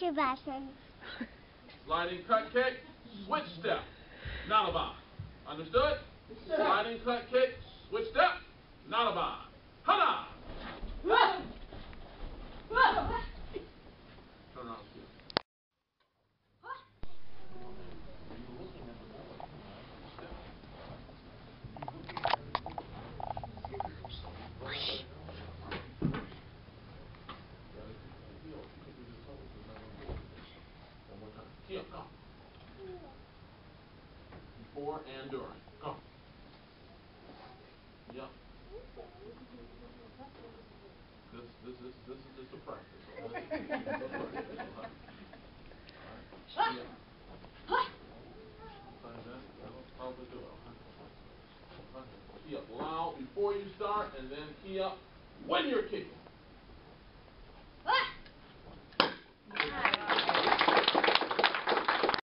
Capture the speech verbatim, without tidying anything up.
your lesson. Sliding cut kick, switch step, not a bomb. Understood? Sure. Sliding cut kick, switch step, not a bomb. Hana! Turn around, see. Kia, go. Before and during. Go. Yep. This this is this is just a practice. Alright. Probably do it. Key up loud before you start, and then key up when you're kicking.